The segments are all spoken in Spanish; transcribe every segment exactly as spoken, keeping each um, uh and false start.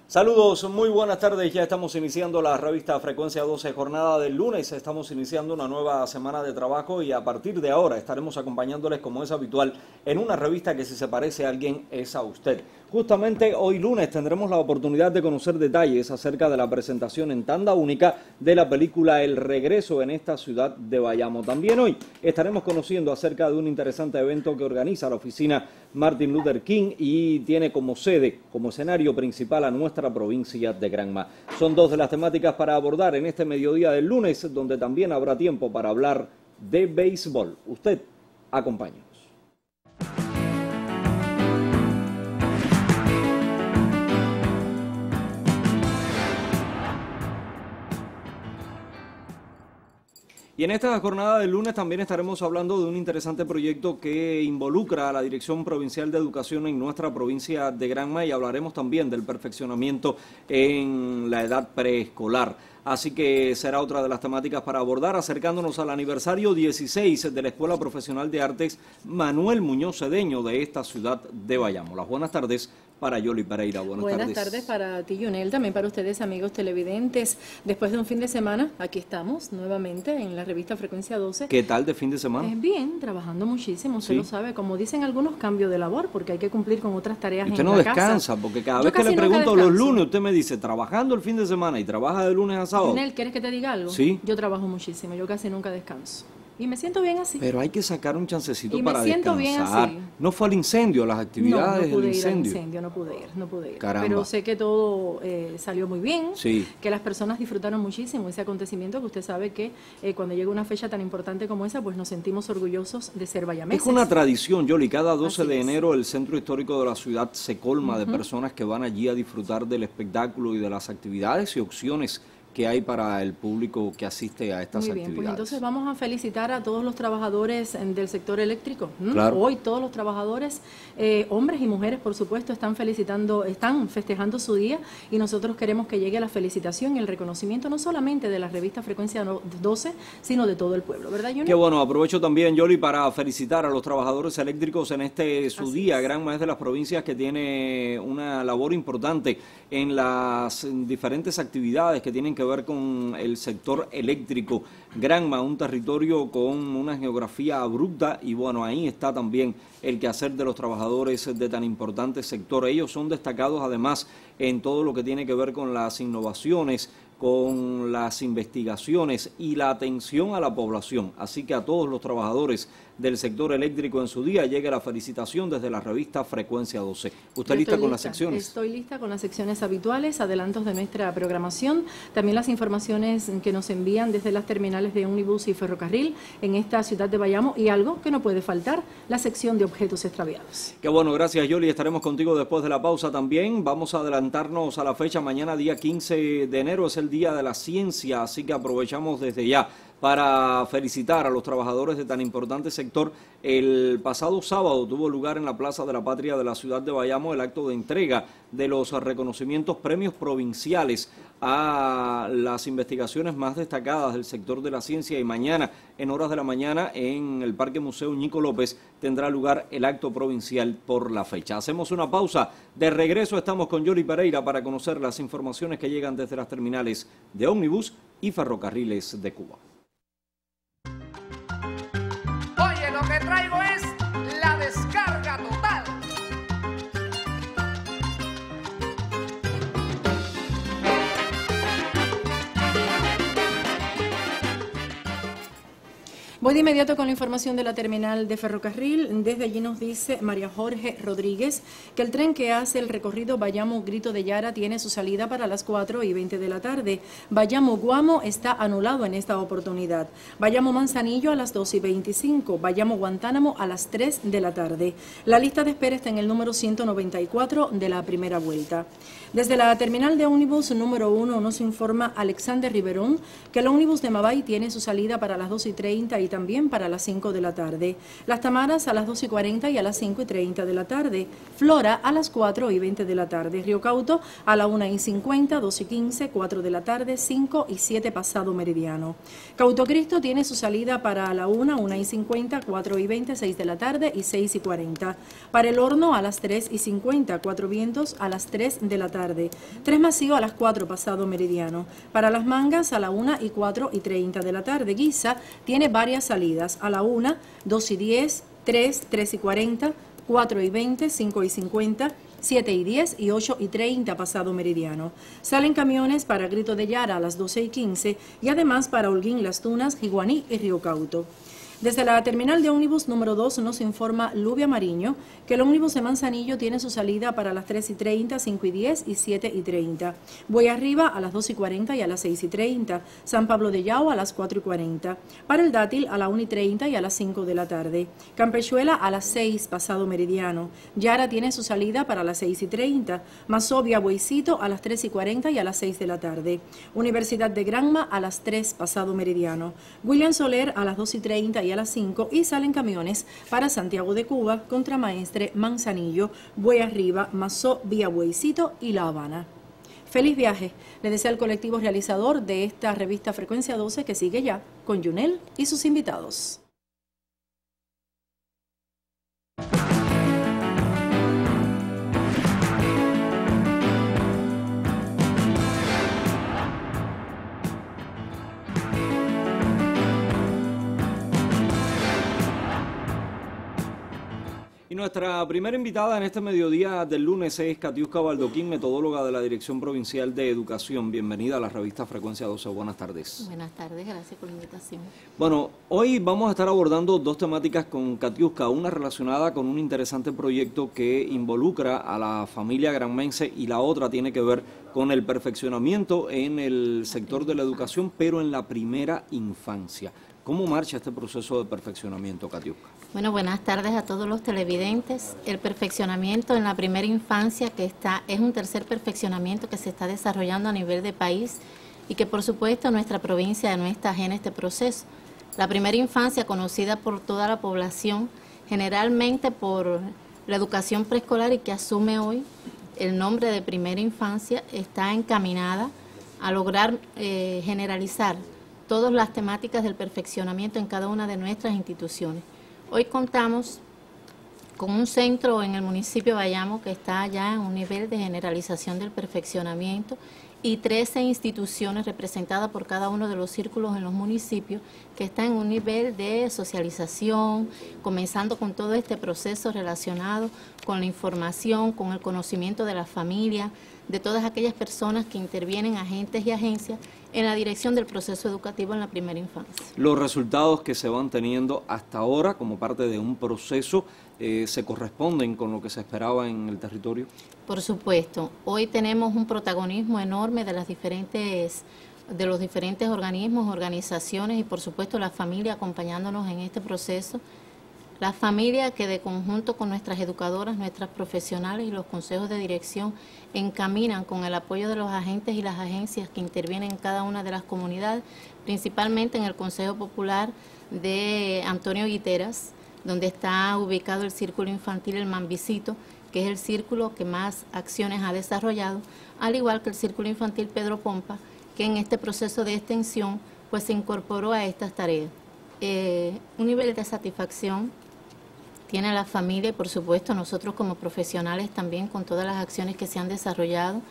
Saludos, muy buenas tardes. Ya estamos iniciando la revista Frecuencia doce, jornada del lunes. Estamos iniciando una nueva semana de trabajo y a partir de ahora estaremos acompañándoles como es habitual en una revista que si se parece a alguien es a usted. Justamente hoy lunes tendremos la oportunidad de conocer detalles acerca de la presentación en tanda única de la película El Regreso en esta ciudad de Bayamo. También hoy estaremos conociendo acerca de un interesante evento que organiza la oficina Martin Luther King y tiene como sede, como escenario principal a nuestra provincia de Granma. Son dos de las temáticas para abordar en este mediodía del lunes, donde también habrá tiempo para hablar de béisbol. Usted, acompáñenos. Y en esta jornada del lunes también estaremos hablando de un interesante proyecto que involucra a la Dirección Provincial de Educación en nuestra provincia de Granma y hablaremos también del perfeccionamiento en la edad preescolar. Así que será otra de las temáticas para abordar, acercándonos al aniversario dieciséis de la Escuela Profesional de Artes Manuel Muñoz Cedeño de esta ciudad de Bayamo. Las buenas tardes para Yoli Pereira. Buenas, buenas tardes. tardes para ti, Yunel, también para ustedes, amigos televidentes. Después de un fin de semana, aquí estamos nuevamente en la revista Frecuencia doce. ¿Qué tal de fin de semana? Eh, bien, trabajando muchísimo, usted ¿Sí? lo sabe. Como dicen algunos, cambio de labor, porque hay que cumplir con otras tareas en la casa. Usted no descansa, porque cada Yo vez que le casi nunca pregunto descanso. los lunes, usted me dice, trabajando el fin de semana y trabaja de lunes a sábado. Yunel, ¿quieres que te diga algo? Sí. Yo trabajo muchísimo, yo casi nunca descanso. Y me siento bien así. Pero hay que sacar un chancecito Y me para siento descansar. bien así. No fue al incendio, las actividades No, no pude del ir al incendio. incendio, no pude ir, no pude ir. Caramba. Pero sé que todo eh, salió muy bien, Sí. que las personas disfrutaron muchísimo ese acontecimiento, que usted sabe que eh, cuando llega una fecha tan importante como esa, pues nos sentimos orgullosos de ser bayameses. Es una tradición, Yoli. Cada doce Así de es. enero el centro histórico de la ciudad se colma Ujú. de personas que van allí a disfrutar del espectáculo y de las actividades y opciones que hay para el público que asiste a estas Muy bien, actividades. pues entonces vamos a felicitar a todos los trabajadores eh, del sector eléctrico. ¿m? Claro. Hoy todos los trabajadores, eh, hombres y mujeres, por supuesto, están felicitando, están festejando su día y nosotros queremos que llegue la felicitación y el reconocimiento no solamente de la revista Frecuencia doce, sino de todo el pueblo, ¿verdad, Junior? Qué bueno, aprovecho también, Yoli, para felicitar a los trabajadores eléctricos en este su Así día. es. Granma es de las provincias que tiene una labor importante en las diferentes actividades que tienen que ver con el sector eléctrico. Granma, un territorio con una geografía abrupta y bueno, ahí está también el quehacer de los trabajadores de tan importante sector. Ellos son destacados además en todo lo que tiene que ver con las innovaciones, con las investigaciones y la atención a la población. Así que a todos los trabajadores del sector eléctrico en su día llegue la felicitación desde la revista Frecuencia doce. ¿Usted Yo lista estoy con las secciones? Estoy lista con las secciones habituales, adelantos de nuestra programación, también las informaciones que nos envían desde las terminales de ómnibus y ferrocarril en esta ciudad de Bayamo y algo que no puede faltar, la sección de objetos extraviados. Qué bueno, gracias Yoli, estaremos contigo después de la pausa también. Vamos a adelantarnos a la fecha, mañana día quince de enero es el Día de la Ciencia, así que aprovechamos desde ya para felicitar a los trabajadores de tan importante sector. El pasado sábado tuvo lugar en la Plaza de la Patria de la ciudad de Bayamo el acto de entrega de los reconocimientos premios provinciales a las investigaciones más destacadas del sector de la ciencia y mañana, en horas de la mañana, en el Parque Museo Ñico López, tendrá lugar el acto provincial por la fecha. Hacemos una pausa. De regreso estamos con Yoli Pereira para conocer las informaciones que llegan desde las terminales de ómnibus y ferrocarriles de Cuba. Oye, lo que traigo es la descarga total. Voy de inmediato con la información de la terminal de ferrocarril. Desde allí nos dice María Jorge Rodríguez que el tren que hace el recorrido Bayamo-Grito de Yara tiene su salida para las cuatro y veinte de la tarde. Bayamo-Guamo está anulado en esta oportunidad. Bayamo-Manzanillo a las dos y veinticinco. Bayamo-Guantánamo a las tres de la tarde. La lista de espera está en el número ciento noventa y cuatro de la primera vuelta. Desde la terminal de ómnibus número uno nos informa Alexander Riverón que el ómnibus de Mabay tiene su salida para las dos y treinta y y también para las cinco de la tarde. Las Tamaras a las dos y cuarenta y a las cinco y treinta de la tarde. Flora a las cuatro y veinte de la tarde. Río Cauto a la una y cincuenta, dos y quince, cuatro de la tarde, cinco y siete pasado meridiano. Cauto Cristo tiene su salida para la una, una y cincuenta, cuatro y veinte, seis de la tarde y seis y cuarenta. Para el Horno a las tres y cincuenta, Cuatro Vientos a las tres de la tarde. Tres Macío a las cuatro pasado meridiano. Para Las Mangas a la una y cuatro y treinta de la tarde. Guisa tiene varias salidas a la una, dos y diez, tres, tres y cuarenta, cuatro y veinte, cinco y cincuenta, siete y diez y ocho y treinta pasado meridiano. Salen camiones para Grito de Yara a las doce y quince y además para Holguín, Las Tunas, Jiguaní y Río Cauto. Desde la terminal de ómnibus número dos nos informa Lubia Mariño que el ómnibus de Manzanillo tiene su salida para las tres y treinta, cinco y diez y siete y treinta. Voy Arriba a las dos y cuarenta y a las seis y treinta. San Pablo de Yao a las cuatro y cuarenta. Para el Dátil a la una y treinta y a las cinco de la tarde. Campechuela a las seis pasado meridiano. Yara tiene su salida para las seis y treinta. Mazovia Bueycito a las tres y cuarenta y a las seis de la tarde. Universidad de Granma a las tres pasado meridiano. William Soler a las dos y treinta y a las cinco y salen camiones para Santiago de Cuba, Contramaestre, Manzanillo, Buey Arriba, Mazó, Vía Bueycito y La Habana. Feliz viaje, le desea el colectivo realizador de esta revista Frecuencia doce que sigue ya con Yunel y sus invitados. Y nuestra primera invitada en este mediodía del lunes es Katiuska Baldoquín, metodóloga de la Dirección Provincial de Educación. Bienvenida a la revista Frecuencia doce. Buenas tardes. Buenas tardes, gracias por la invitación. Bueno, hoy vamos a estar abordando dos temáticas con Katiuska, una relacionada con un interesante proyecto que involucra a la familia granmense y la otra tiene que ver con el perfeccionamiento en el sector de la educación, pero en la primera infancia. ¿Cómo marcha este proceso de perfeccionamiento, Katiuska? Bueno, buenas tardes a todos los televidentes. El perfeccionamiento en la primera infancia que está es un tercer perfeccionamiento que se está desarrollando a nivel de país y que por supuesto nuestra provincia no está ajena a este proceso. La primera infancia, conocida por toda la población, generalmente por la educación preescolar y que asume hoy el nombre de primera infancia, está encaminada a lograr eh, generalizar todas las temáticas del perfeccionamiento en cada una de nuestras instituciones. Hoy contamos con un centro en el municipio de Bayamo que está ya en un nivel de generalización del perfeccionamiento y trece instituciones representadas por cada uno de los círculos en los municipios que están en un nivel de socialización, comenzando con todo este proceso relacionado con la información, con el conocimiento de la familia, de todas aquellas personas que intervienen, agentes y agencias, en la dirección del proceso educativo en la primera infancia. Los resultados que se van teniendo hasta ahora como parte de un proceso eh, ¿se corresponden con lo que se esperaba en el territorio? Por supuesto. Hoy tenemos un protagonismo enorme de las diferentes de los diferentes organismos, organizaciones y por supuesto la familia acompañándonos en este proceso. La familia que de conjunto con nuestras educadoras, nuestras profesionales y los consejos de dirección encaminan con el apoyo de los agentes y las agencias que intervienen en cada una de las comunidades, principalmente en el Consejo Popular de Antonio Guiteras, donde está ubicado el Círculo Infantil El Mambicito, que es el círculo que más acciones ha desarrollado, al igual que el Círculo Infantil Pedro Pompa, que en este proceso de extensión pues se incorporó a estas tareas. Eh, un nivel de satisfacción tiene la familia y por supuesto nosotros como profesionales también con todas las acciones que se han desarrollado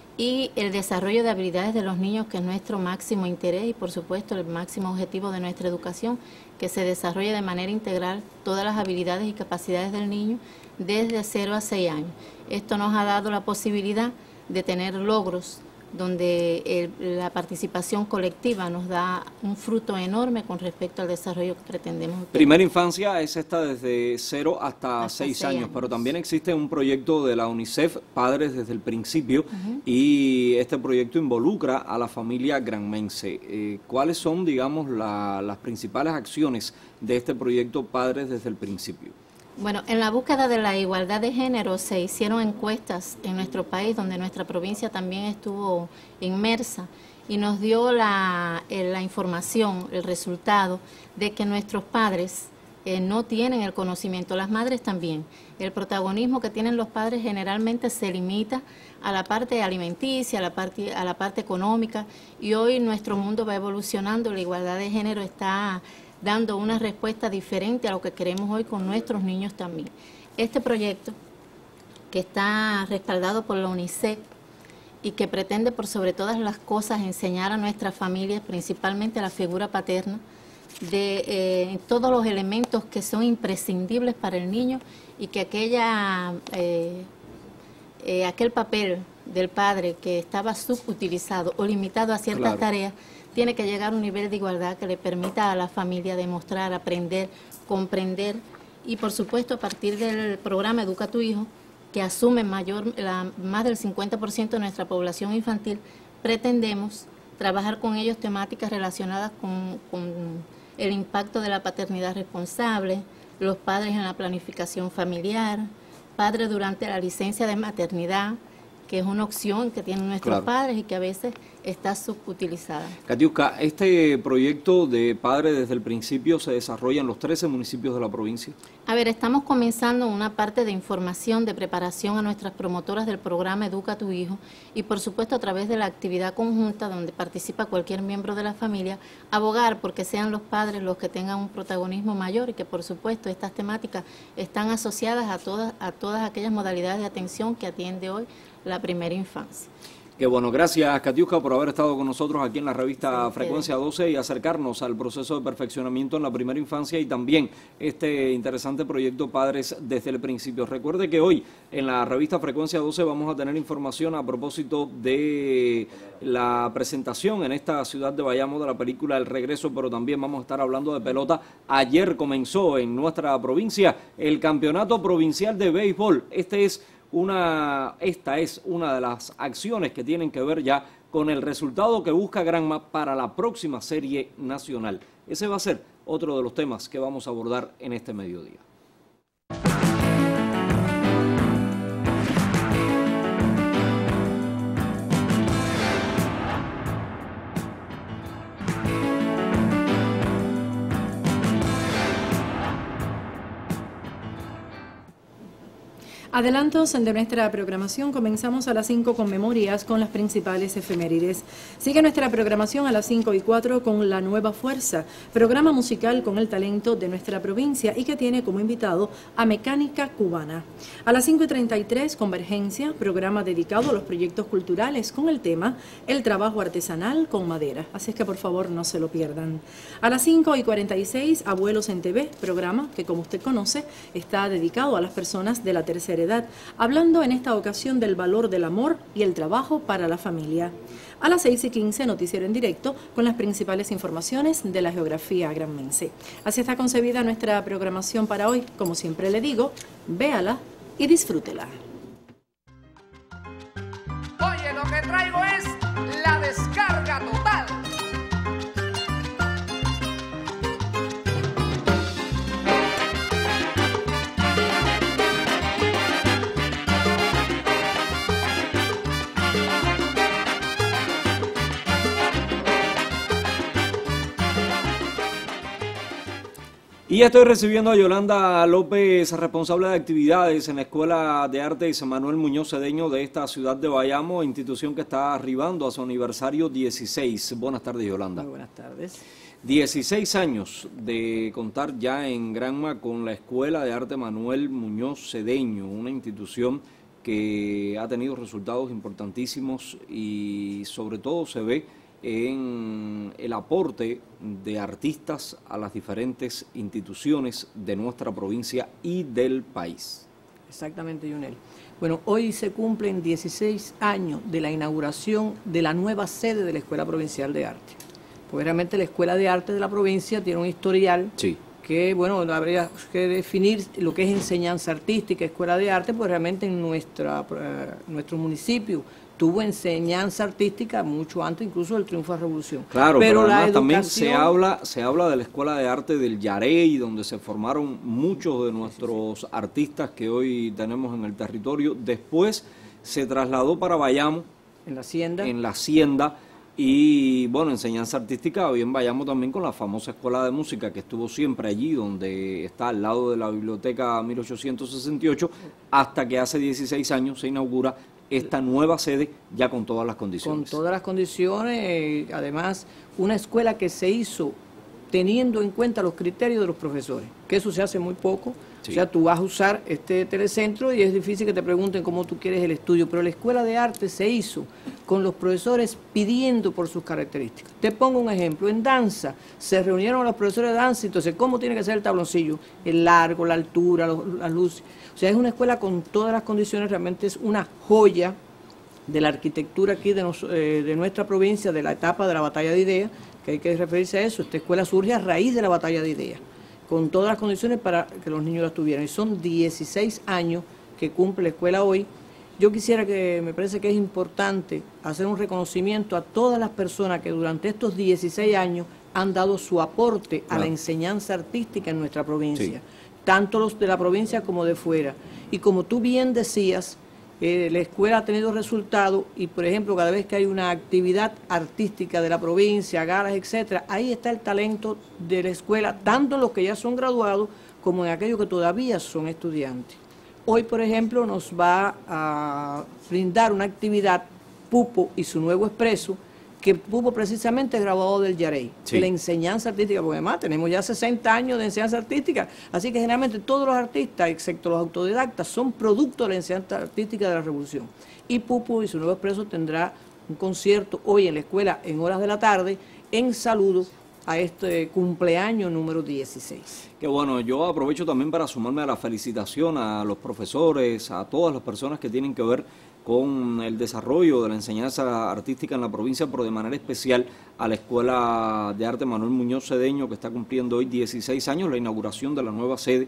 y el desarrollo de habilidades de los niños, que es nuestro máximo interés y por supuesto el máximo objetivo de nuestra educación, que se desarrolle de manera integral todas las habilidades y capacidades del niño desde cero a seis años. Esto nos ha dado la posibilidad de tener logros donde el, la participación colectiva nos da un fruto enorme con respecto al desarrollo que pretendemos. Primera infancia es esta desde cero hasta, hasta seis, seis años, años, pero también existe un proyecto de la UNICEF, Padres desde el Principio, uh-huh. y este proyecto involucra a la familia granmense. Eh, ¿Cuáles son, digamos, la, las principales acciones de este proyecto Padres desde el Principio? Bueno, en la búsqueda de la igualdad de género se hicieron encuestas en nuestro país, donde nuestra provincia también estuvo inmersa, y nos dio la, eh, la información, el resultado de que nuestros padres eh, no tienen el conocimiento, las madres también. El protagonismo que tienen los padres generalmente se limita a la parte alimenticia, a la parte, a la parte económica, y hoy nuestro mundo va evolucionando, la igualdad de género está dando una respuesta diferente a lo que queremos hoy con nuestros niños también. Este proyecto, que está respaldado por la UNICEF y que pretende por sobre todas las cosas enseñar a nuestras familias, principalmente a la figura paterna, de eh, todos los elementos que son imprescindibles para el niño y que aquella, eh, eh, aquel papel del padre que estaba subutilizado o limitado a ciertas claro. tareas, tiene que llegar a un nivel de igualdad que le permita a la familia demostrar, aprender, comprender y por supuesto a partir del programa Educa a tu Hijo, que asume mayor, la, más del cincuenta por ciento de nuestra población infantil, pretendemos trabajar con ellos temáticas relacionadas con, con el impacto de la paternidad responsable, los padres en la planificación familiar, padres durante la licencia de maternidad, que es una opción que tienen nuestros claro. padres y que a veces está subutilizada. Katiuska, este proyecto de Padre desde el principio se desarrolla en los trece municipios de la provincia. A ver, estamos comenzando una parte de información, de preparación a nuestras promotoras del programa Educa a tu Hijo y por supuesto a través de la actividad conjunta donde participa cualquier miembro de la familia, abogar porque sean los padres los que tengan un protagonismo mayor y que por supuesto estas temáticas están asociadas a todas, a todas aquellas modalidades de atención que atiende hoy la primera infancia. Qué bueno, gracias Katiuska por haber estado con nosotros aquí en la revista sí, Frecuencia doce y acercarnos al proceso de perfeccionamiento en la primera infancia y también este interesante proyecto Padres desde el principio. Recuerde que hoy en la revista Frecuencia doce vamos a tener información a propósito de la presentación en esta ciudad de Bayamo de la película El Regreso, pero también vamos a estar hablando de pelota. Ayer comenzó en nuestra provincia el Campeonato Provincial de Béisbol. Este es Una, esta es una de las acciones que tienen que ver ya con el resultado que busca Granma para la próxima serie nacional. Ese va a ser otro de los temas que vamos a abordar en este mediodía. Adelantos de nuestra programación, comenzamos a las cinco con memorias con las principales efemérides. Sigue nuestra programación a las cinco y cuatro con La Nueva Fuerza, programa musical con el talento de nuestra provincia y que tiene como invitado a Mecánica Cubana. A las cinco y treinta y tres, Convergencia, programa dedicado a los proyectos culturales con el tema El trabajo artesanal con madera. Así es que por favor no se lo pierdan. A las cinco y cuarenta y seis, Abuelos en T V, programa que como usted conoce está dedicado a las personas de la tercera edad, hablando en esta ocasión del valor del amor y el trabajo para la familia. A las seis y quince, noticiero en directo con las principales informaciones de la geografía granmense. Así está concebida nuestra programación para hoy. Como siempre le digo, véala y disfrútela. Oye, lo que traigo es la descarga total. Y ya estoy recibiendo a Yolanda López, responsable de actividades en la Escuela de Artes Manuel Muñoz Cedeño de esta ciudad de Bayamo, institución que está arribando a su aniversario dieciséis. Buenas tardes, Yolanda. Muy buenas tardes. dieciséis años de contar ya en Granma con la Escuela de Arte Manuel Muñoz Cedeño, una institución que ha tenido resultados importantísimos y sobre todo se ve en el aporte de artistas a las diferentes instituciones de nuestra provincia y del país. Exactamente, Yunel. Bueno, hoy se cumplen dieciséis años de la inauguración de la nueva sede de la Escuela Provincial de Arte. Pues realmente la Escuela de Arte de la provincia tiene un historial sí. que, bueno, habría que definir lo que es enseñanza artística, Escuela de Arte, pues realmente en nuestra, uh, nuestro municipio tuvo enseñanza artística mucho antes incluso del triunfo de la Revolución. Claro, pero, pero la además educación... también se habla, se habla de la Escuela de Arte del Yarey, donde se formaron muchos de nuestros sí, sí. artistas que hoy tenemos en el territorio. Después se trasladó para Bayamo, en la Hacienda, en la Hacienda Y bueno, enseñanza artística, bien vayamos también con la famosa escuela de música que estuvo siempre allí, donde está al lado de la biblioteca mil ochocientos sesenta y ocho, hasta que hace dieciséis años se inaugura esta nueva sede ya con todas las condiciones. Con todas las condiciones, además una escuela que se hizo teniendo en cuenta los criterios de los profesores, que eso se hace muy poco. Sí. O sea, tú vas a usar este telecentro y es difícil que te pregunten cómo tú quieres el estudio, pero la escuela de arte se hizo con los profesores pidiendo por sus características. Te pongo un ejemplo, en danza se reunieron los profesores de danza, entonces cómo tiene que ser el tabloncillo, el largo, la altura, los, las luces. O sea, es una escuela con todas las condiciones, realmente es una joya de la arquitectura aquí de, nos, eh, de nuestra provincia, de la etapa de la batalla de ideas, que hay que referirse a eso. Esta escuela surge a raíz de la batalla de ideas, con todas las condiciones para que los niños las tuvieran. Y son dieciséis años que cumple la escuela hoy. Yo quisiera que, me parece que es importante hacer un reconocimiento a todas las personas que durante estos dieciséis años han dado su aporte a la enseñanza artística en nuestra provincia, sí. Tanto los de la provincia como de fuera. Y como tú bien decías, eh, la escuela ha tenido resultados y, por ejemplo, cada vez que hay una actividad artística de la provincia, galas, etcétera, ahí está el talento de la escuela, tanto en los que ya son graduados como en aquellos que todavía son estudiantes. Hoy, por ejemplo, nos va a brindar una actividad Pupo y su nuevo expreso, que Pupo precisamente es graduado del Yarey, sí. De la enseñanza artística, porque además tenemos ya sesenta años de enseñanza artística, así que generalmente todos los artistas, excepto los autodidactas, son producto de la enseñanza artística de la Revolución. Y Pupo y su nuevo expreso tendrá un concierto hoy en la escuela en horas de la tarde, en saludo a este cumpleaños número dieciséis. Qué bueno, yo aprovecho también para sumarme a la felicitación a los profesores, a todas las personas que tienen que ver con el desarrollo de la enseñanza artística en la provincia, pero de manera especial a la Escuela de Arte Manuel Muñoz Cedeño, que está cumpliendo hoy dieciséis años, la inauguración de la nueva sede.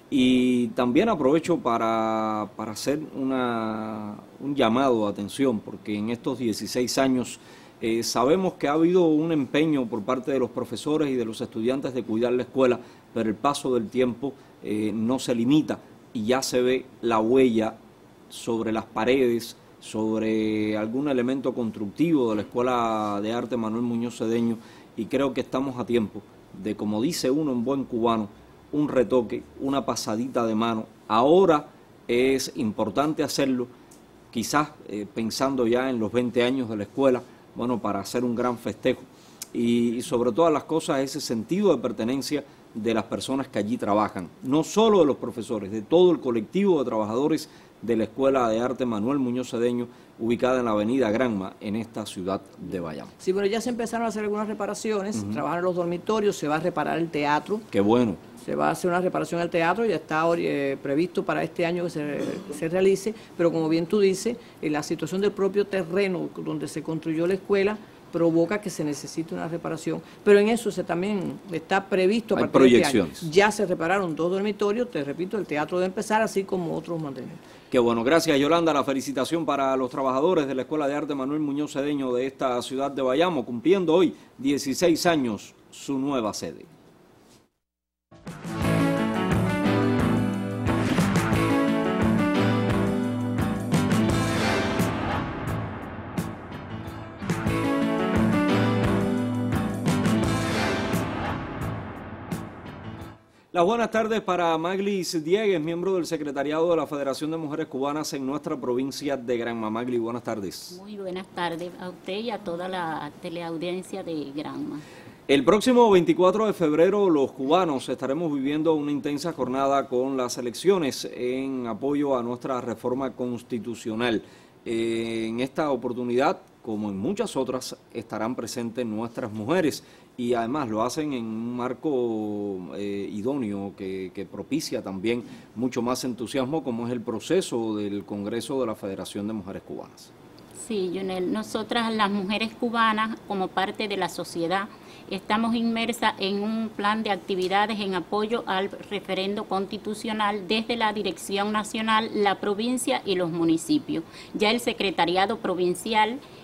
Y también aprovecho para, para hacer una, un llamado de atención, porque en estos dieciséis años eh, sabemos que ha habido un empeño por parte de los profesores y de los estudiantes de cuidar la escuela, pero el paso del tiempo eh, no se limita y ya se ve la huella sobre las paredes, sobre algún elemento constructivo de la Escuela de Arte Manuel Muñoz Cedeño, y creo que estamos a tiempo de, como dice uno en buen cubano, un retoque, una pasadita de mano. Ahora es importante hacerlo, quizás eh, pensando ya en los veinte años de la escuela, bueno, para hacer un gran festejo, y, y sobre todas las cosas ese sentido de pertenencia de las personas que allí trabajan, no solo de los profesores, de todo el colectivo de trabajadores de la Escuela de Arte Manuel Muñoz Cedeño, ubicada en la avenida Granma, en esta ciudad de Bayamo. Sí, pero ya se empezaron a hacer algunas reparaciones, uh-huh. Trabajar en los dormitorios, se va a reparar el teatro. Qué bueno. Se va a hacer una reparación al teatro, ya está eh, previsto para este año que se, se realice, pero como bien tú dices, eh, la situación del propio terreno donde se construyó la escuela provoca que se necesite una reparación, pero en eso se también está previsto a partir de este año. Ya se repararon dos dormitorios, te repito, el teatro debe empezar, así como otros mantenimientos. Qué bueno, gracias Yolanda, la felicitación para los trabajadores de la Escuela de Arte Manuel Muñoz Cedeño de esta ciudad de Bayamo, cumpliendo hoy dieciséis años su nueva sede. Las buenas tardes para Maglis Diegues, miembro del secretariado de la Federación de Mujeres Cubanas en nuestra provincia de Granma. Maglis, buenas tardes. Muy buenas tardes a usted y a toda la teleaudiencia de Granma. El próximo veinticuatro de febrero los cubanos estaremos viviendo una intensa jornada con las elecciones en apoyo a nuestra reforma constitucional. Eh, en esta oportunidad, como en muchas otras, estarán presentes nuestras mujeres y además lo hacen en un marco eh, idóneo que, que propicia también mucho más entusiasmo, como es el proceso del Congreso de la Federación de Mujeres Cubanas. Sí, Yonel, nosotras las mujeres cubanas, como parte de la sociedad, estamos inmersas en un plan de actividades en apoyo al referendo constitucional desde la Dirección Nacional, la provincia y los municipios. Ya el Secretariado Provincial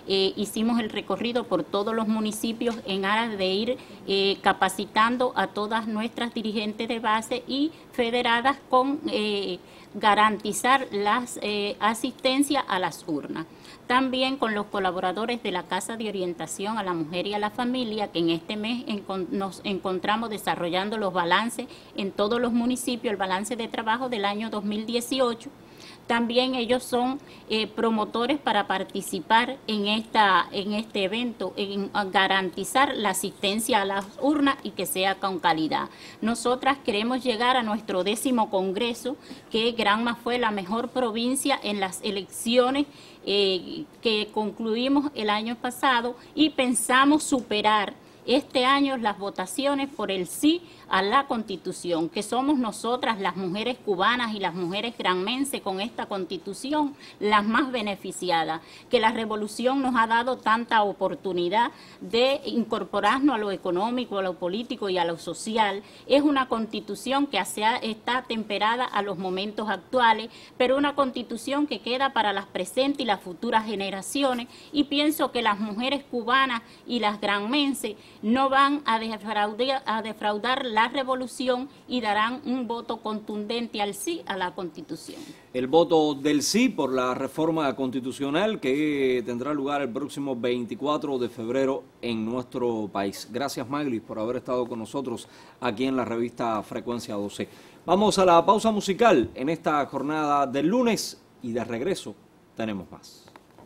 eh, hicimos el recorrido por todos los municipios en aras de ir eh, capacitando a todas nuestras dirigentes de base y federadas con eh, garantizar la eh, asistencia a las urnas. También con los colaboradores de la Casa de Orientación a la Mujer y a la Familia, que en este mes encont- nos encontramos desarrollando los balances en todos los municipios, el balance de trabajo del año dos mil dieciocho. También ellos son eh, promotores para participar en, esta, en este evento, en garantizar la asistencia a las urnas y que sea con calidad. Nosotras queremos llegar a nuestro décimo congreso, que Granma fue la mejor provincia en las elecciones eh, que concluimos el año pasado, y pensamos superar este año las votaciones por el sí a la Constitución, que somos nosotras las mujeres cubanas y las mujeres granmenses con esta Constitución las más beneficiadas, que la revolución nos ha dado tanta oportunidad de incorporarnos a lo económico, a lo político y a lo social. Es una Constitución que hacia, está temperada a los momentos actuales, pero una Constitución que queda para las presentes y las futuras generaciones, y pienso que las mujeres cubanas y las granmenses no van a defraudar, a defraudar la revolución y darán un voto contundente al sí a la Constitución. El voto del sí por la reforma constitucional que tendrá lugar el próximo veinticuatro de febrero en nuestro país. Gracias, Maglis, por haber estado con nosotros aquí en la revista Frecuencia doce. Vamos a la pausa musical en esta jornada del lunes y de regreso tenemos más.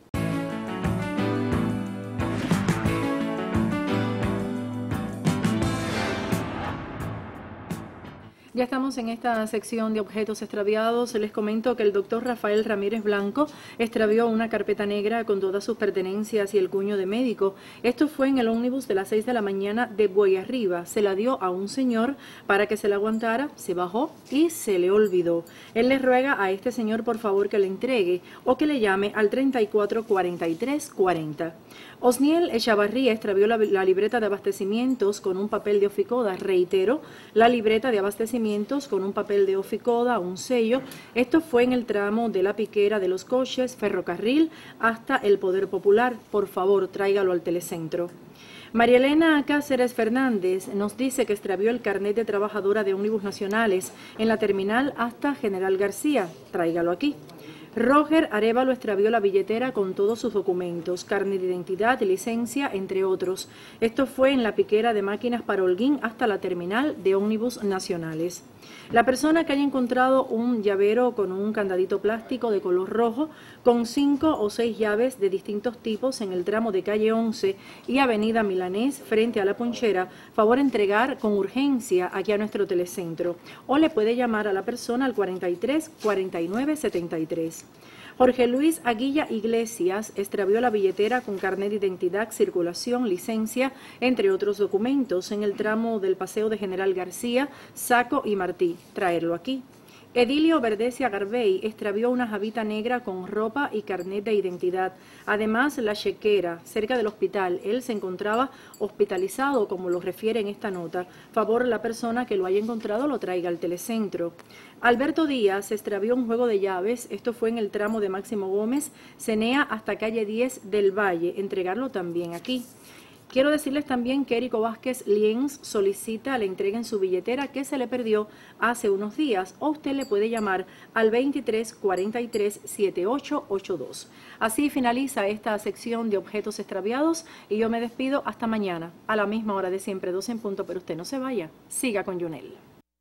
Ya estamos en esta sección de objetos extraviados. Les comento que el doctor Rafael Ramírez Blanco extravió una carpeta negra con todas sus pertenencias y el cuño de médico. Esto fue en el ómnibus de las seis de la mañana de Boyarriba. Se la dio a un señor para que se la aguantara, se bajó y se le olvidó. Él le ruega a este señor por favor que le entregue o que le llame al treinta y cuatro cuarenta y tres cuarenta. Osniel Echavarría extravió la, la libreta de abastecimientos con un papel de oficoda. Reitero, la libreta de abastecimientos con un papel de oficoda, un sello. Esto fue en el tramo de la piquera de los coches, ferrocarril, hasta el Poder Popular. Por favor, tráigalo al telecentro. María Elena Cáceres Fernández nos dice que extravió el carnet de trabajadora de ómnibus nacionales en la terminal hasta General García. Tráigalo aquí. Roger Arevalo extravió la billetera con todos sus documentos, carnet de identidad, licencia, entre otros. Esto fue en la piquera de máquinas para Holguín hasta la terminal de ómnibus nacionales. La persona que haya encontrado un llavero con un candadito plástico de color rojo con cinco o seis llaves de distintos tipos en el tramo de calle once y avenida Milanés frente a la Ponchera, favor entregar con urgencia aquí a nuestro telecentro, o le puede llamar a la persona al cuarenta y tres cuarenta y nueve setenta y tres. Jorge Luis Aguilla Iglesias extravió la billetera con carnet de identidad, circulación, licencia, entre otros documentos, en el tramo del Paseo de General García, Saco y Martí. Traerlo aquí. Edilio Verdesia Garbey extravió una jabita negra con ropa y carnet de identidad. Además, la chequera, cerca del hospital. Él se encontraba hospitalizado, como lo refiere en esta nota. Favor, la persona que lo haya encontrado lo traiga al telecentro. Alberto Díaz extravió un juego de llaves. Esto fue en el tramo de Máximo Gómez, Cenea hasta calle diez del Valle. Entregarlo también aquí. Quiero decirles también que Érico Vázquez Lienz solicita le entreguen su billetera que se le perdió hace unos días, o usted le puede llamar al veintitrés cuarenta y tres setenta y ocho ochenta y dos. Así finaliza esta sección de objetos extraviados y yo me despido hasta mañana a la misma hora de siempre, doce en punto, pero usted no se vaya, siga con Yunel.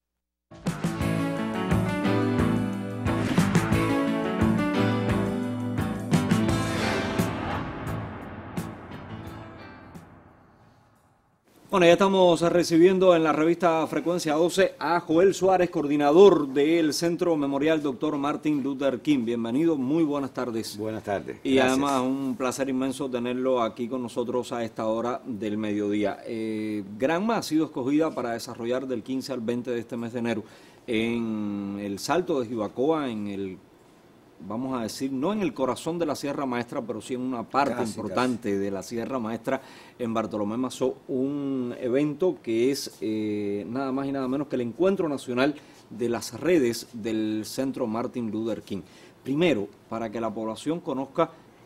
Bueno, ya estamos recibiendo en la revista Frecuencia doce a Joel Suárez, coordinador del Centro Memorial Doctor Martin Luther King. Bienvenido, muy buenas tardes. Buenas tardes. Y gracias. además un placer inmenso tenerlo aquí con nosotros a esta hora del mediodía. Eh, Granma ha sido escogida para desarrollar del quince al veinte de este mes de enero en el Salto de Jibacoa, en el, vamos a decir, no en el corazón de la Sierra Maestra, pero sí en una parte casi, importante casi. de la Sierra Maestra, en Bartolomé Mazó, un evento que es eh, nada más y nada menos que el Encuentro Nacional de las Redes del Centro Martin Luther King. Primero, para que la población conozca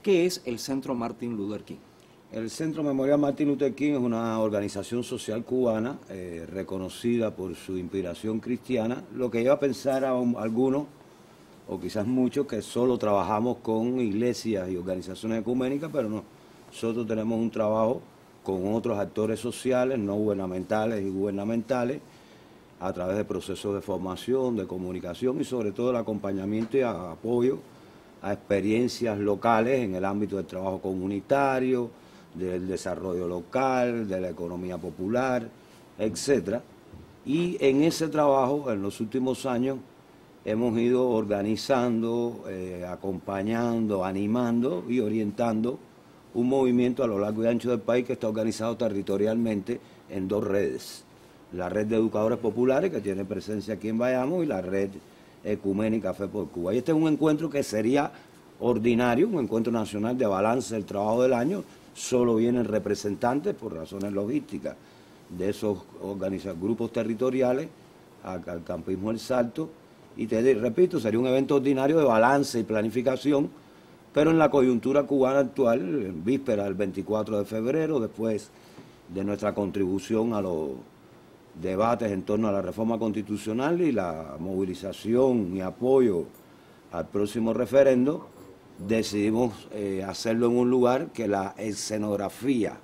¿Qué es el Centro Martin Luther King? El Centro Memorial Martin Luther King es una organización social cubana eh, reconocida por su inspiración cristiana, lo que lleva a pensar a un, algunos, o quizás muchos, que solo trabajamos con iglesias y organizaciones ecuménicas, pero no, nosotros tenemos un trabajo con otros actores sociales, no gubernamentales y gubernamentales, a través de procesos de formación, de comunicación y sobre todo el acompañamiento y apoyo a experiencias locales en el ámbito del trabajo comunitario, del desarrollo local, de la economía popular, etcétera. Y en ese trabajo, en los últimos años, hemos ido organizando, eh, acompañando, animando y orientando un movimiento a lo largo y ancho del país que está organizado territorialmente en dos redes. La red de educadores populares, que tiene presencia aquí en Bayamo, y la red ecuménica Fe por Cuba. Y este es un encuentro que sería ordinario, un encuentro nacional de balance del trabajo del año. Solo vienen representantes, por razones logísticas, de esos grupos territoriales al Campismo El Salto. Y te repito, sería un evento ordinario de balance y planificación, pero en la coyuntura cubana actual, en víspera del veinticuatro de febrero, después de nuestra contribución a los debates en torno a la reforma constitucional y la movilización y apoyo al próximo referendo, decidimos eh, hacerlo en un lugar que la escenografía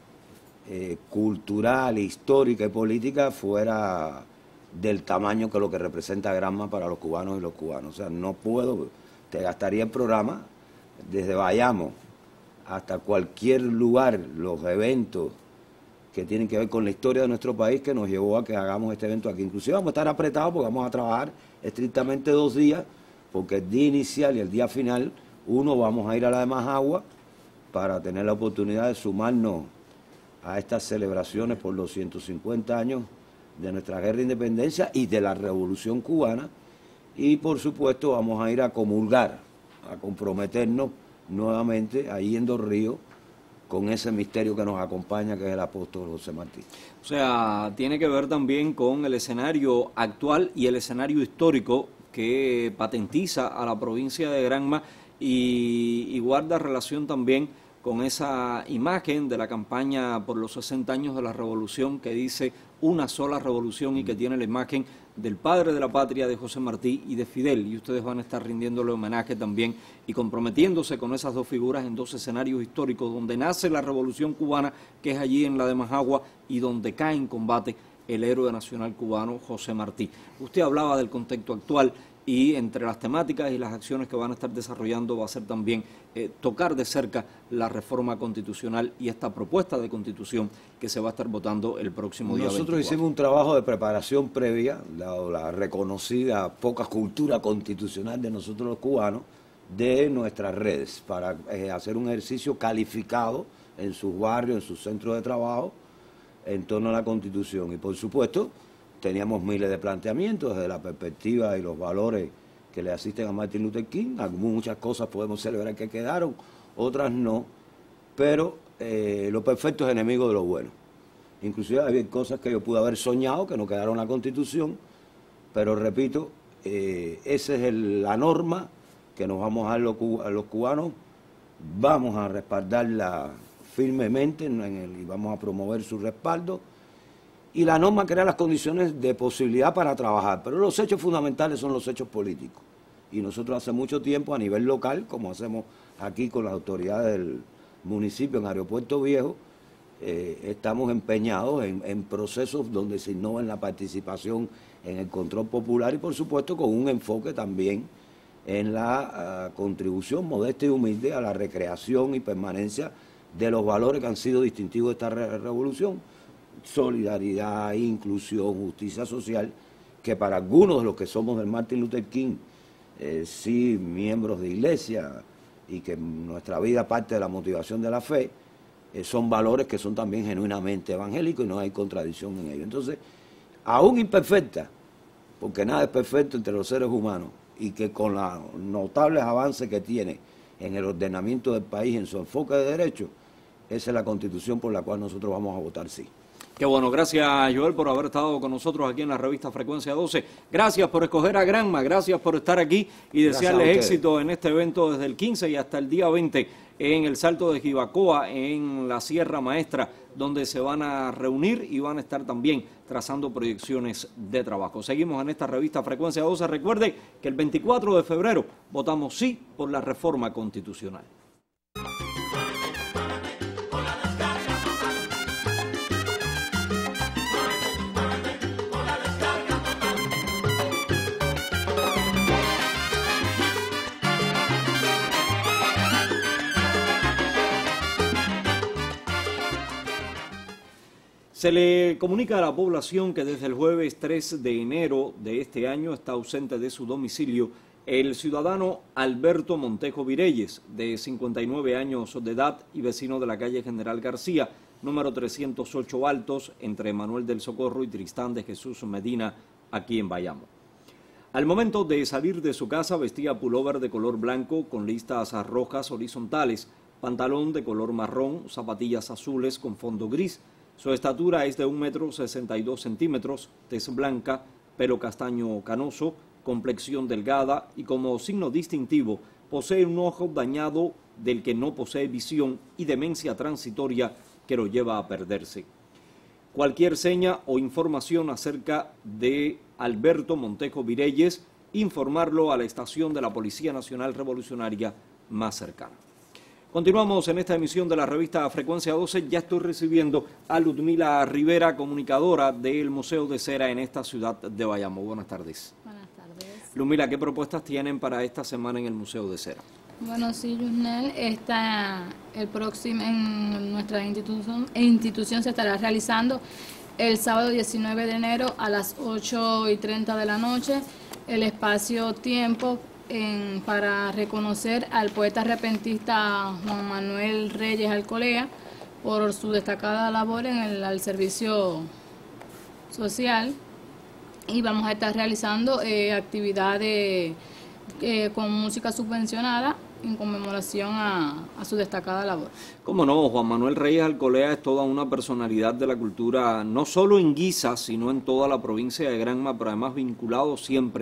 eh, cultural, histórica y política fuera del tamaño que lo que representa Granma para los cubanos y los cubanos. O sea, no puedo, te gastaría el programa desde Bayamo hasta cualquier lugar, los eventos que tienen que ver con la historia de nuestro país que nos llevó a que hagamos este evento aquí. Inclusive vamos a estar apretados porque vamos a trabajar estrictamente dos días, porque el día inicial y el día final, uno, vamos a ir a la de Majagua para tener la oportunidad de sumarnos a estas celebraciones por los ciento cincuenta años de nuestra guerra de independencia y de la Revolución Cubana, y por supuesto vamos a ir a comulgar, a comprometernos nuevamente ahí en Dos Ríos con ese misterio que nos acompaña, que es el apóstol José Martí. O sea, tiene que ver también con el escenario actual y el escenario histórico que patentiza a la provincia de Granma y, y guarda relación también con esa imagen de la campaña por los sesenta años de la Revolución, que dice una sola revolución y que tiene la imagen del padre de la patria, de José Martí, y de Fidel, y ustedes van a estar rindiéndole homenaje también y comprometiéndose con esas dos figuras en dos escenarios históricos, donde nace la Revolución Cubana, que es allí en la de Majagua, y donde cae en combate el héroe nacional cubano José Martí. Usted hablaba del contexto actual, y entre las temáticas y las acciones que van a estar desarrollando va a ser también eh, tocar de cerca la reforma constitucional y esta propuesta de constitución que se va a estar votando el próximo día Nosotros veinticuatro. Hicimos un trabajo de preparación previa, dado la reconocida poca cultura constitucional de nosotros los cubanos, de nuestras redes, para eh, hacer un ejercicio calificado en sus barrios, en sus centros de trabajo, en torno a la Constitución. Y por supuesto, teníamos miles de planteamientos desde la perspectiva y los valores que le asisten a Martin Luther King. Muchas cosas podemos celebrar que quedaron, otras no, pero eh, lo perfecto es enemigo de lo bueno. Inclusive había cosas que yo pude haber soñado que no quedaron en la Constitución, pero repito, eh, esa es el, la norma que nos vamos a dar los, a los cubanos. Vamos a respaldarla firmemente en el, y vamos a promover su respaldo. Y la norma crea las condiciones de posibilidad para trabajar, pero los hechos fundamentales son los hechos políticos. Y nosotros hace mucho tiempo a nivel local, como hacemos aquí con las autoridades del municipio en Aeropuerto Viejo, eh, estamos empeñados en, en procesos donde se innova en la participación, en el control popular y por supuesto con un enfoque también en la uh, contribución modesta y humilde a la recreación y permanencia de los valores que han sido distintivos de esta re revolución. Solidaridad, inclusión, justicia social, que para algunos de los que somos del Martin Luther King, eh, sí miembros de iglesia y que nuestra vida parte de la motivación de la fe, eh, son valores que son también genuinamente evangélicos y no hay contradicción en ello. Entonces, aún imperfecta, porque nada es perfecto entre los seres humanos, y que con los notables avances que tiene en el ordenamiento del país, en su enfoque de derecho, esa es la Constitución por la cual nosotros vamos a votar sí. Qué bueno, gracias Joel por haber estado con nosotros aquí en la revista Frecuencia doce. Gracias por escoger a Granma, gracias por estar aquí y desearles éxito en este evento desde el quince y hasta el día veinte en el Salto de Jibacoa, en la Sierra Maestra, donde se van a reunir y van a estar también trazando proyecciones de trabajo. Seguimos en esta revista Frecuencia doce. Recuerde que el veinticuatro de febrero votamos sí por la reforma constitucional. Se le comunica a la población que desde el jueves tres de enero de este año está ausente de su domicilio el ciudadano Alberto Montejo Vireyes, de cincuenta y nueve años de edad y vecino de la calle General García, número trescientos ocho Altos, entre Manuel del Socorro y Tristán de Jesús Medina, aquí en Bayamo. Al momento de salir de su casa vestía pullover de color blanco con listas rojas horizontales, pantalón de color marrón, zapatillas azules con fondo gris. Su estatura es de un metro sesenta y dos centímetros, tez blanca, pelo castaño canoso, complexión delgada y como signo distintivo posee un ojo dañado del que no posee visión y demencia transitoria que lo lleva a perderse. Cualquier seña o información acerca de Alberto Montejo Vireyes, informarlo a la estación de la Policía Nacional Revolucionaria más cercana. Continuamos en esta emisión de la revista Frecuencia doce. Ya estoy recibiendo a Ludmila Rivera, comunicadora del Museo de Cera en esta ciudad de Bayamo. Buenas tardes. Buenas tardes. Ludmila, ¿qué propuestas tienen para esta semana en el Museo de Cera? Bueno, sí, Yusnel, está el próximo, en nuestra institución, institución se estará realizando el sábado diecinueve de enero a las ocho y treinta de la noche el espacio-tiempo En, para reconocer al poeta repentista Juan Manuel Reyes Alcolea por su destacada labor en el al servicio social, y vamos a estar realizando eh, actividades eh, con música subvencionada en conmemoración a, a su destacada labor. Cómo no, Juan Manuel Reyes Alcolea es toda una personalidad de la cultura, no solo en Guisa, sino en toda la provincia de Granma, pero además vinculado siempre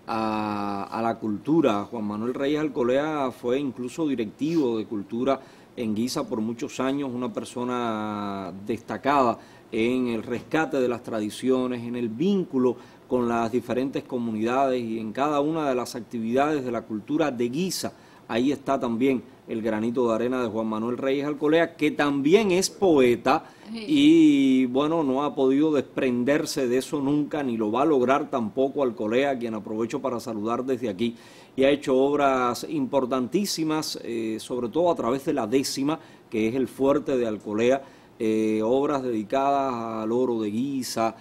A, a la cultura. Juan Manuel Reyes Alcolea fue incluso directivo de cultura en Guisa por muchos años, una persona destacada en el rescate de las tradiciones, en el vínculo con las diferentes comunidades y en cada una de las actividades de la cultura de Guisa. Ahí está también el granito de arena de Juan Manuel Reyes Alcolea, que también es poeta y, bueno, no ha podido desprenderse de eso nunca, ni lo va a lograr tampoco Alcolea, quien aprovecho para saludar desde aquí, y ha hecho obras importantísimas, eh, sobre todo a través de la décima, que es el fuerte de Alcolea, eh, obras dedicadas al oro de Guisa,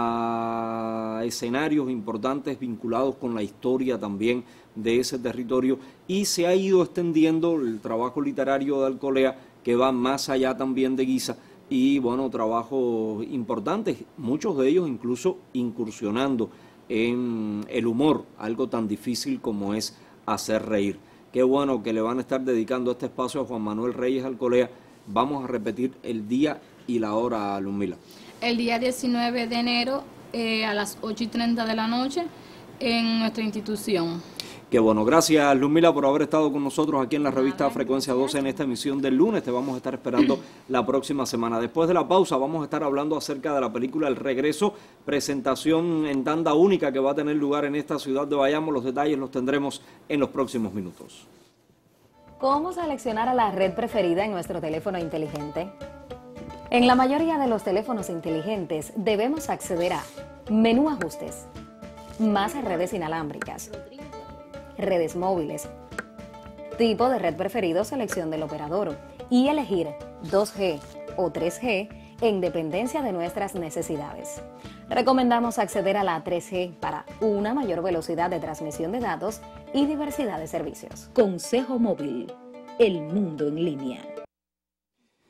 a escenarios importantes vinculados con la historia también de ese territorio, y se ha ido extendiendo el trabajo literario de Alcolea, que va más allá también de Guisa, y bueno, trabajos importantes, muchos de ellos incluso incursionando en el humor, algo tan difícil como es hacer reír. Qué bueno que le van a estar dedicando este espacio a Juan Manuel Reyes Alcolea. Vamos a repetir el día y la hora, Ludmila. El día diecinueve de enero eh, a las ocho y treinta de la noche en nuestra institución. Qué bueno, gracias Ludmila por haber estado con nosotros aquí en la revista Frecuencia doce en esta emisión del lunes. Te vamos a estar esperando la próxima semana. Después de la pausa vamos a estar hablando acerca de la película El Regreso, presentación en tanda única que va a tener lugar en esta ciudad de Bayamo. Los detalles los tendremos en los próximos minutos. ¿Cómo seleccionar a la red preferida en nuestro teléfono inteligente? En la mayoría de los teléfonos inteligentes debemos acceder a Menú Ajustes, Más redes inalámbricas, Redes móviles, Tipo de red preferido, selección del operador y elegir dos G o tres G en dependencia de nuestras necesidades. Recomendamos acceder a la tres G para una mayor velocidad de transmisión de datos y diversidad de servicios. Consejo Móvil, el mundo en línea.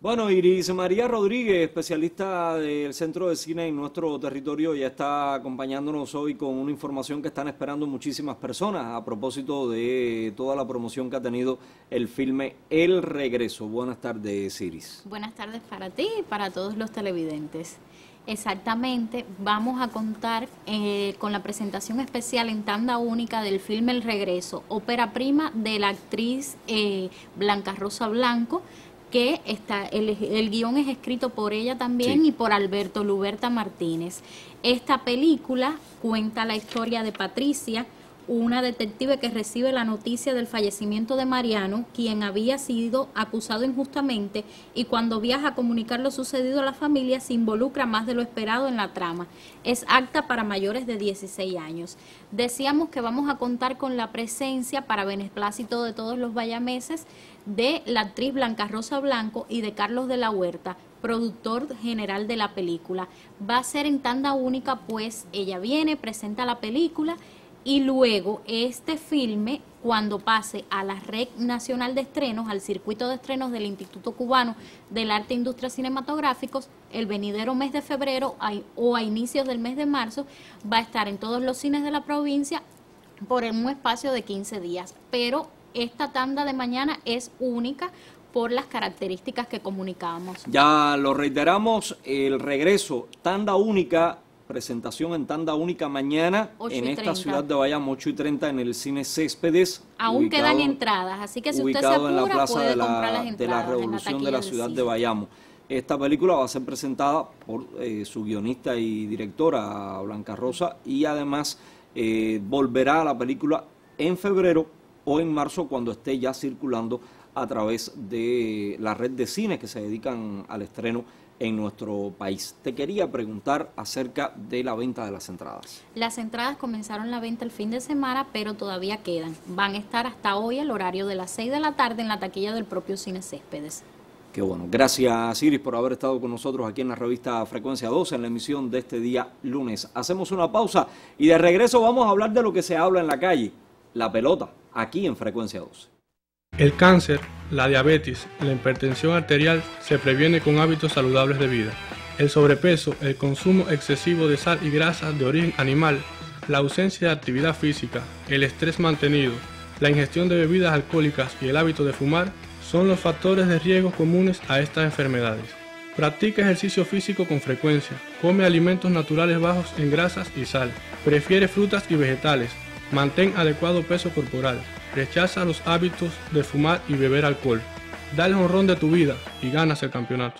Bueno, Iris María Rodríguez, especialista del Centro de Cine en nuestro territorio, ya está acompañándonos hoy con una información que están esperando muchísimas personas a propósito de toda la promoción que ha tenido el filme El Regreso. Buenas tardes, Iris. Buenas tardes para ti y para todos los televidentes. Exactamente, vamos a contar eh, con la presentación especial en tanda única del filme El Regreso, ópera prima de la actriz eh, Blanca Rosa Blanco, que está, el, el guión es escrito por ella también sí. y por Alberto Luberta Martínez. Esta película cuenta la historia de Patricia, una detective que recibe la noticia del fallecimiento de Mariano, quien había sido acusado injustamente, y cuando viaja a comunicar lo sucedido a la familia se involucra más de lo esperado en la trama. Es apta para mayores de dieciséis años. Decíamos que vamos a contar con la presencia, para beneplácito de todos los bayameses, de la actriz Blanca Rosa Blanco y de Carlos de la Huerta, productor general de la película. Va a ser en tanda única, pues ella viene, presenta la película, y luego este filme, cuando pase a la Red Nacional de Estrenos, al circuito de estrenos del Instituto Cubano del Arte e Industrias Cinematográficos, el venidero mes de febrero o a inicios del mes de marzo, va a estar en todos los cines de la provincia por un espacio de quince días. Pero esta tanda de mañana es única por las características que comunicábamos. Ya lo reiteramos, El Regreso, tanda única, presentación en tanda única mañana en esta ciudad de Bayamo, ocho y treinta en el Cine Céspedes. Aún ubicado, quedan entradas, así que si usted se apura, en la plaza puede de la, comprar las entradas de la Revolución de la ciudad de Bayamo. Esta película va a ser presentada por eh, su guionista y directora, Blanca Rosa, y además eh, volverá a la película en febrero o en marzo, cuando esté ya circulando a través de la red de cines que se dedican al estreno en nuestro país. Te quería preguntar acerca de la venta de las entradas. Las entradas comenzaron la venta el fin de semana, pero todavía quedan. Van a estar hasta hoy al horario de las seis de la tarde en la taquilla del propio Cine Céspedes. Qué bueno. Gracias, Iris, por haber estado con nosotros aquí en la revista Frecuencia doce en la emisión de este día lunes. Hacemos una pausa y de regreso vamos a hablar de lo que se habla en la calle, la pelota, aquí en Frecuencia doce. El cáncer, la diabetes, la hipertensión arterial se previene con hábitos saludables de vida. El sobrepeso, el consumo excesivo de sal y grasas de origen animal, la ausencia de actividad física, el estrés mantenido, la ingestión de bebidas alcohólicas y el hábito de fumar son los factores de riesgo comunes a estas enfermedades. Practica ejercicio físico con frecuencia, come alimentos naturales bajos en grasas y sal, prefiere frutas y vegetales, mantén adecuado peso corporal, rechaza los hábitos de fumar y beber alcohol. Da el jonrón de tu vida y ganas el campeonato.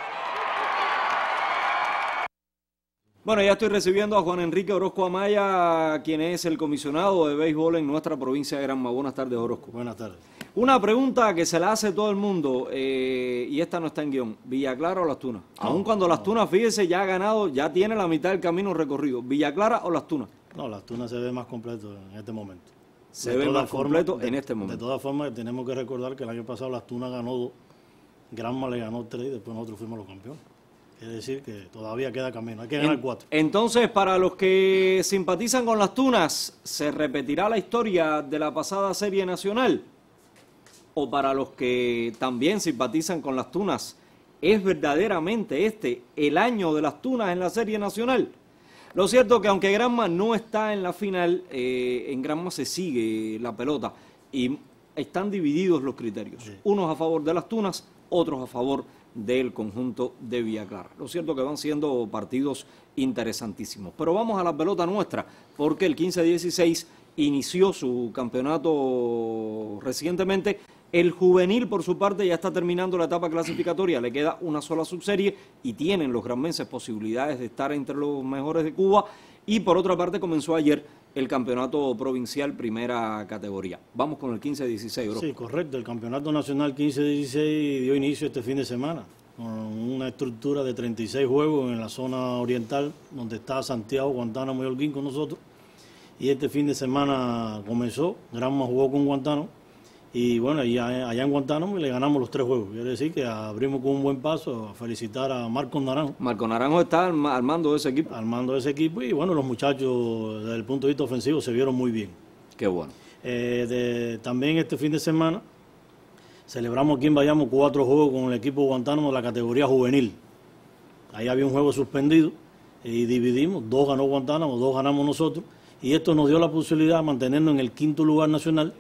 Bueno, ya estoy recibiendo a Juan Enrique Orozco Amaya, quien es el comisionado de béisbol en nuestra provincia de Granma. Buenas tardes, Orozco. Buenas tardes. Una pregunta que se la hace todo el mundo, eh, y esta no está en guión. ¿Villa Clara o Las Tunas? No, Aun cuando no. Las Tunas, fíjese, ya ha ganado, ya tiene la mitad del camino recorrido. ¿Villa Clara o Las Tunas? No, Las Tunas se ve más completo en este momento. Se de ve más forma, completo de, en este momento. De todas formas, tenemos que recordar que el año pasado Las Tunas ganó dos, Granma le ganó tres y después nosotros fuimos los campeones. Es decir, que todavía queda camino, hay que ganar en, cuatro. Entonces, para los que simpatizan con Las Tunas, ¿se repetirá la historia de la pasada serie nacional? ¿O para los que también simpatizan con Las Tunas, es verdaderamente este el año de Las Tunas en la serie nacional? Lo cierto es que aunque Granma no está en la final, eh, en Granma se sigue la pelota y están divididos los criterios. Sí. Unos a favor de Las Tunas, otros a favor del conjunto de Villa Clara. Lo cierto es que van siendo partidos interesantísimos. Pero vamos a la pelota nuestra, porque el quince dieciséis inició su campeonato recientemente. El juvenil, por su parte, ya está terminando la etapa clasificatoria, le queda una sola subserie y tienen los granmenses posibilidades de estar entre los mejores de Cuba. Y por otra parte comenzó ayer el campeonato provincial primera categoría. Vamos con el quince dieciséis, bro. Sí, correcto. El campeonato nacional quince dieciséis dio inicio este fin de semana con una estructura de treinta y seis juegos en la zona oriental, donde está Santiago, Guantánamo y Holguín con nosotros. Y este fin de semana comenzó, Granma jugó con Guantánamo. Y bueno, allá, allá en Guantánamo le ganamos los tres juegos. Quiere decir que abrimos con un buen paso. A felicitar a Marcos Naranjo. Marcos Naranjo está al, al mando de ese equipo. Al mando de ese equipo. Y bueno, los muchachos desde el punto de vista ofensivo se vieron muy bien. Qué bueno. Eh, de, también este fin de semana Celebramos aquí en Bayamo cuatro juegos con el equipo Guantánamo de la categoría juvenil. Ahí había un juego suspendido y dividimos, dos ganó Guantánamo, dos ganamos nosotros, y esto nos dio la posibilidad de mantenernos en el quinto lugar nacional.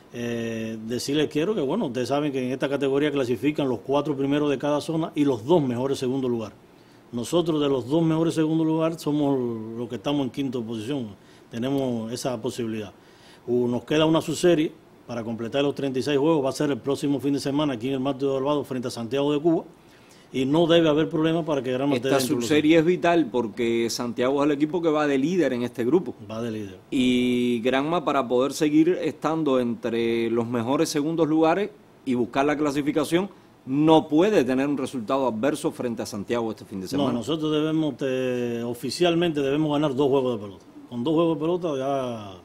Eh, decirles quiero que, bueno, ustedes saben que en esta categoría clasifican los cuatro primeros de cada zona y los dos mejores segundo lugar. Nosotros de los dos mejores segundo lugar somos los que estamos en quinta posición, tenemos esa posibilidad. Uh, nos queda una subserie para completar los treinta y seis juegos, va a ser el próximo fin de semana aquí en el Marte de Barbados frente a Santiago de Cuba, y no debe haber problema para que Granma esté Esta dentro. subserie es vital porque Santiago es el equipo que va de líder en este grupo. Va de líder. Y Granma, para poder seguir estando entre los mejores segundos lugares y buscar la clasificación, no puede tener un resultado adverso frente a Santiago este fin de semana. No, nosotros debemos, te, oficialmente debemos ganar dos juegos de pelota. Con dos juegos de pelota ya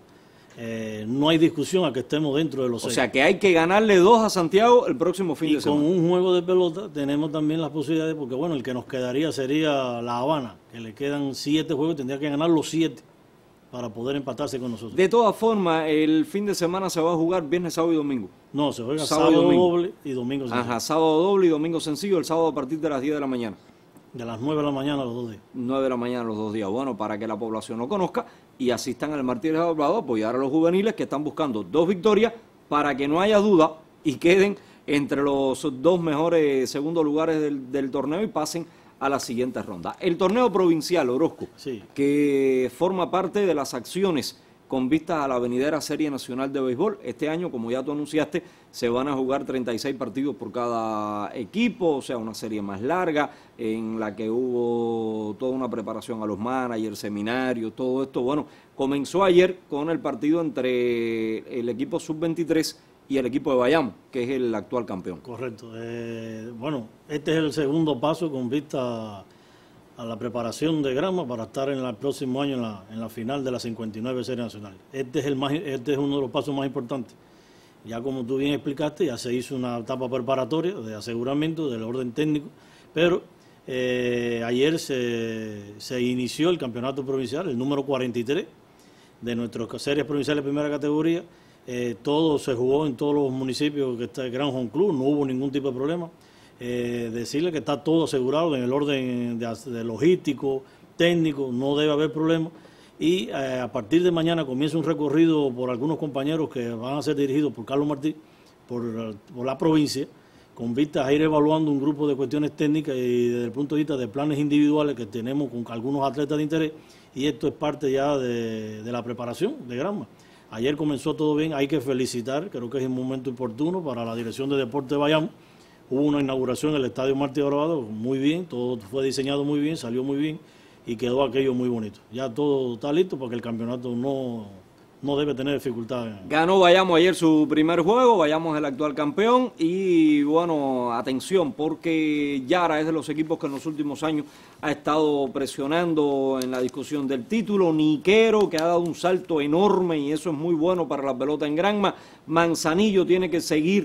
eh, no hay discusión a que estemos dentro de los O seis. sea que hay que ganarle dos a Santiago el próximo fin y de semana. con un juego de pelota tenemos también las posibilidades, porque bueno, el que nos quedaría sería La Habana, que le quedan siete juegos, tendría que ganar los siete para poder empatarse con nosotros. De todas formas, el fin de semana se va a jugar viernes, sábado y domingo. No, se juega Sábado y sábado, domingo. doble y domingo sencillo. Ajá, sábado doble y domingo sencillo, el sábado a partir de las diez de la mañana. De las nueve de la mañana a los dos días. nueve de la mañana los dos días. Bueno, para que la población lo conozca y asistan al Martínez de Barbados a apoyar a los juveniles que están buscando dos victorias para que no haya duda y queden entre los dos mejores segundos lugares del, del torneo y pasen a la siguiente ronda. El torneo provincial, Orozco, sí, que forma parte de las acciones con vistas a la venidera Serie Nacional de Béisbol. Este año, como ya tú anunciaste, se van a jugar treinta y seis partidos por cada equipo, o sea, una serie más larga, en la que hubo toda una preparación a los managers, seminarios, todo esto. Bueno, comenzó ayer con el partido entre el equipo sub veintitrés y el equipo de Bayamo, que es el actual campeón. Correcto. Eh, bueno, este es el segundo paso con vista a la preparación de Granma para estar en el próximo año en la, en la final de la cincuenta y nueve Serie Nacional. Este es, el más, este es uno de los pasos más importantes. Ya como tú bien explicaste, ya se hizo una etapa preparatoria de aseguramiento del orden técnico, pero eh, ayer se, se inició el campeonato provincial, el número cuarenta y tres de nuestras series provinciales de primera categoría. Eh, todo se jugó en todos los municipios que está el Gran Home Club, no hubo ningún tipo de problema. Eh, decirle que está todo asegurado en el orden de, de logístico, técnico, no debe haber problema. Y eh, a partir de mañana comienza un recorrido por algunos compañeros que van a ser dirigidos por Carlos Martí, por, por la provincia, con vistas a ir evaluando un grupo de cuestiones técnicas y desde el punto de vista de planes individuales que tenemos con algunos atletas de interés, y esto es parte ya de, de la preparación de Granma. Ayer comenzó todo bien, hay que felicitar, creo que es un momento oportuno para la Dirección de Deporte de Bayamo. Hubo una inauguración en el Estadio Marte de Barbados, muy bien, todo fue diseñado muy bien, salió muy bien y quedó aquello muy bonito. Ya todo está listo porque el campeonato no, no debe tener dificultades. Ganó Bayamo ayer su primer juego, Bayamo es el actual campeón y bueno, atención porque Yara es de los equipos que en los últimos años ha estado presionando en la discusión del título, Niquero que ha dado un salto enorme y eso es muy bueno para la pelota en Granma, Manzanillo tiene que seguir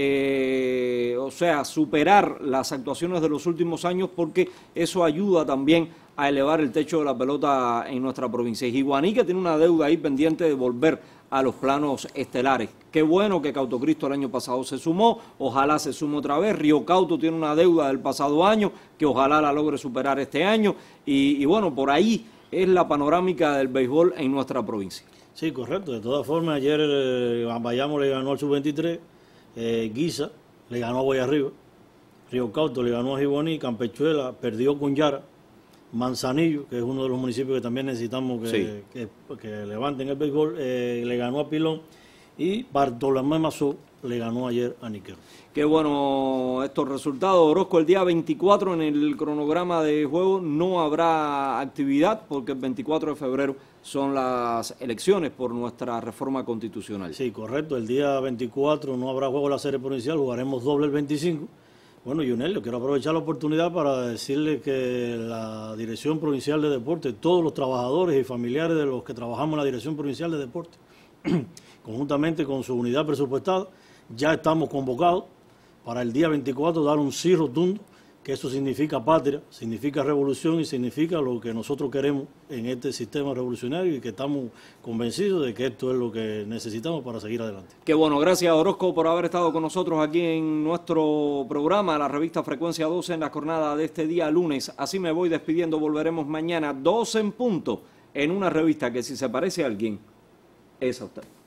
Eh, o sea, superar las actuaciones de los últimos años porque eso ayuda también a elevar el techo de la pelota en nuestra provincia. Y Iguaní que tiene una deuda ahí pendiente de volver a los planos estelares. Qué bueno que Cauto Cristo el año pasado se sumó, ojalá se sume otra vez. Río Cauto tiene una deuda del pasado año que ojalá la logre superar este año. Y, y bueno, por ahí es la panorámica del béisbol en nuestra provincia. Sí, correcto. De todas formas, ayer eh, Bayamo le ganó al sub veintitrés. Eh, Guisa le ganó a Boyarriba, Río Cauto le ganó a Jiboní, Campechuela perdió con Yara, Manzanillo, que es uno de los municipios que también necesitamos que, sí. que, que levanten el béisbol, eh, le ganó a Pilón y Bartolomé Mazó le ganó ayer a Niquero. Qué bueno estos resultados. Orozco, el día veinticuatro en el cronograma de juego no habrá actividad porque el veinticuatro de febrero son las elecciones por nuestra reforma constitucional. Sí, correcto. El día veinticuatro no habrá juego en la serie provincial, jugaremos doble el veinticinco. Bueno, Yunel, quiero aprovechar la oportunidad para decirle que la Dirección Provincial de Deportes, todos los trabajadores y familiares de los que trabajamos en la Dirección Provincial de Deportes, conjuntamente con su unidad presupuestada, ya estamos convocados para el día veinticuatro dar un sí rotundo que eso significa patria, significa revolución y significa lo que nosotros queremos en este sistema revolucionario y que estamos convencidos de que esto es lo que necesitamos para seguir adelante. Qué bueno, gracias Orozco por haber estado con nosotros aquí en nuestro programa, la revista Frecuencia doce, en la jornada de este día lunes. Así me voy despidiendo, volveremos mañana doce en punto en una revista que si se parece a alguien, es a usted.